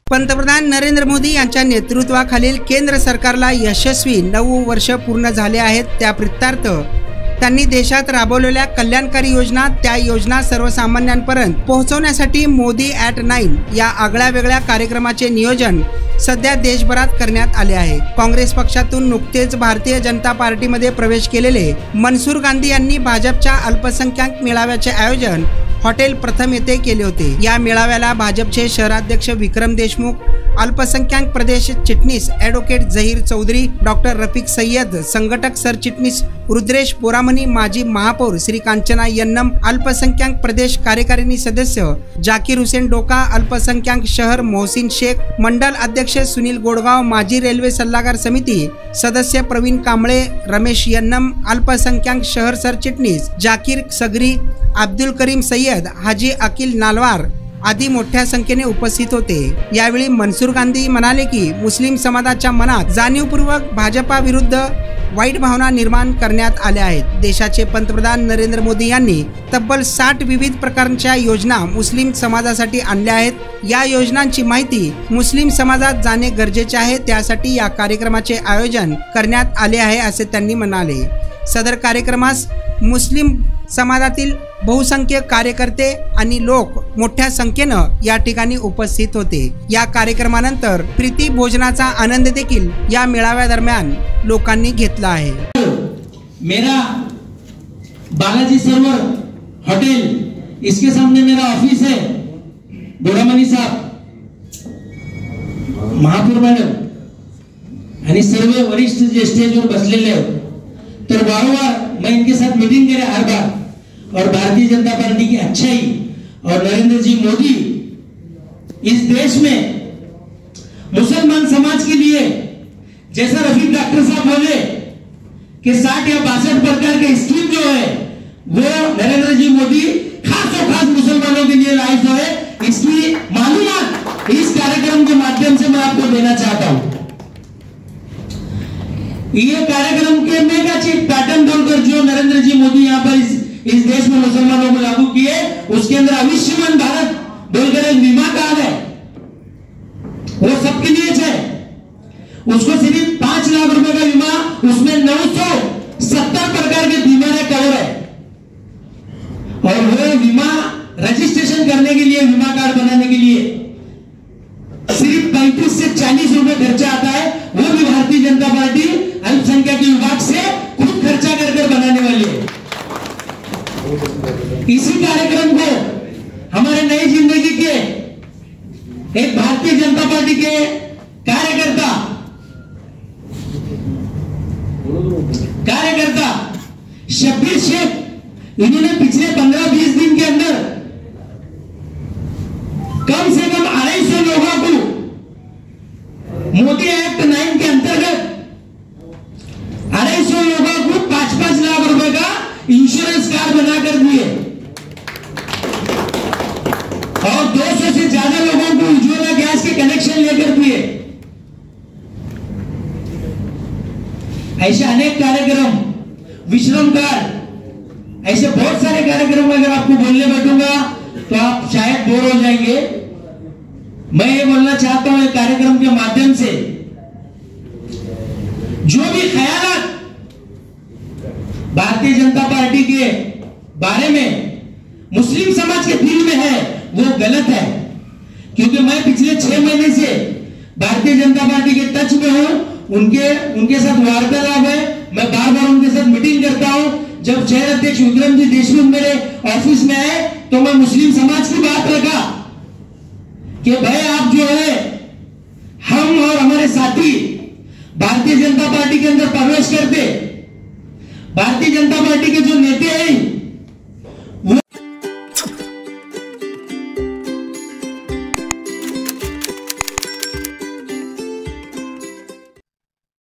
पंतप्रधान नरेंद्र मोदी यांच्या नेतृत्वाखालील केंद्र सरकारला यशस्वी 9 वर्ष पूर्ण झाले आहेत। त्या प्रित्यर्थ त्यांनी देशात राबवलेल्या कल्याणकारी योजना, त्या योजना सर्वसामान्यांपर्यंत पोहोचवण्यासाठी मोदी ॲट 9 या आगळ्या-वेगळ्या कार्यक्रमाचे नियोजन सध्या देशभरात करण्यात आले आहे। काँग्रेस पक्षातून नुकतेच भारतीय जनता पार्टीमध्ये प्रवेश केलेले मनसूर गांधी यांनी भाजपच्या अल्पसंख्याक मेळाव्याचे आयोजन हॉटेल प्रथम येथे केले होते। या मेळाव्याला भाजपचे शहराध्यक्ष विक्रम देशमुख, अल्पसंख्याक प्रदेश चिटणीस ॲडव्होकेट झहीर चौधरी, डॉक्टर रफिक सय्यद, संघटक सरचिटणीस रुद्रेश पोरामनी, माजी महापौर श्री कांचना यन्नम, अल्पसंख्याक प्रदेश कार्यकारिणी सदस्य जाकीर हुसेन डोका, अल्पसंख्याक शहर मोहसिन शेख, मंडल अध्यक्ष सुनील गोडगाव, माजी रेल्वे सल्लागार समिती सदस्य प्रवीण कांबळे, रमेश यन्नम, अल्पसंख्याक शहर सरचिटणीस जाकीर सगरी, अब्दुल करीम सय्यद, हाजी अकील नालवार आदी मोठ्या संख्येने उपस्थित होते। यावेळी मनसूर गांधी म्हणाले की मुस्लिम समाजाच्या मनात जाणीवपूर्वक भाजपा विरुद्ध वाईट भावना निर्माण करण्यात आल्या आहेत। देशाचे पंतप्रधान नरेंद्र मोदी यांनी तब्बल 60 विविध प्रकारच्या योजना मुस्लिम समाजासाठी आणल्या आहेत। या योजनांची माहिती मुस्लिम समाजात जाणे गरजेचे आहे, त्यासाठी या कार्यक्रमाचे आयोजन करण्यात आले आहे असे त्यांनी म्हणाले। सदर कार्यक्रमास मुस्लिम समाजातील बहुसंख्य कार्यकर्ते आणि लोक मोठ्या संख्येनं या ठिकाणी उपस्थित होते। या कार्यक्रमानंतर प्रीती भोजनाचा आनंद देखील या मेळाव्यादरम्यान लोकांनी घेतला आहे। मेरा बालाजी सरोवर होटल, इसके सामने मेरा ऑफिस है। बोरामनी साहब, महापौर मॅडम आणि सर्व वरिष्ठ जे स्टेजवर बसलेले आहेत, तर वारंवार मैं इनके साथ मीटिंग करे हर बार, और भारतीय जनता पार्टी की अच्छाई और नरेंद्र जी मोदी इस देश में मुसलमान समाज के लिए, जैसा रफीक डॉक्टर साहब बोले कि 60 या 62 प्रकार के स्कीम जो है वो नरेंद्र जी मोदी खास और खास मुसलमानों के लिए लाए जो है, इसकी मालूमात इस कार्यक्रम के माध्यम से मैं आपको देना चाहता हूं। ये कार्यक्रम के मेगा चीफ पैटर्न बोलकर जो नरेंद्र जी मोदी यहाँ पर इस देश में मुसलमानों को लागू किए, उसके अंदर आयुष्मान भारत बोलकर एक बीमा कार्ड है, वो सबके लिए है। उसको सिर्फ 5 लाख रुपए का बीमा, उसमें 970 प्रकार के बीमारियां कवर है, और वो बीमा रजिस्ट्रेशन करने के लिए, बीमा कार्ड बनाने के लिए सिर्फ 35 से 40 रुपए खर्चा आता है। वो भी भारतीय जनता पार्टी अल्पसंख्यक विभाग से खुद खर्चा कर बनाने वाली है। इसी कार्यक्रम को हमारे नई जिंदगी के एक भारतीय जनता पार्टी के कार्यकर्ता शब्बीर शेख, इन्होंने पिछले 15-20 दिन के अंदर कम से कम 250 लोगों को मोदी एक्ट 9 के अंतर्गत 250 लोगों को 5-5 लाख रुपए का इंश्योरेंस कार्ड बनाकर दिए, और 200 से ज्यादा लोगों को उज्ज्वला गैस के कनेक्शन लेकर दिए। ऐसे अनेक कार्यक्रम, विश्रम कार्ड, ऐसे बहुत सारे कार्यक्रम अगर आपको बोलने बैठूंगा तो आप शायद बोर हो जाएंगे। मैं ये बोलना चाहता हूं, एक कार्यक्रम के माध्यम से जो भी ख्यालात भारतीय जनता पार्टी के बारे में मुस्लिम समाज के दिल में है वो गलत है, क्योंकि मैं पिछले 6 महीने से भारतीय जनता पार्टी के टच में हूं, उनके साथ वार्तालाप है, मैं बार-बार उनके साथ मीटिंग करता हूं। जब शहर अध्यक्ष विक्रम जी देशमुख मेरे ऑफिस में आए तो मैं मुस्लिम समाज की बात रखा कि भाई आप जो है, हम और हमारे साथी भारतीय जनता पार्टी के अंदर प्रवेश करते, भारतीय जनता पार्टी के जो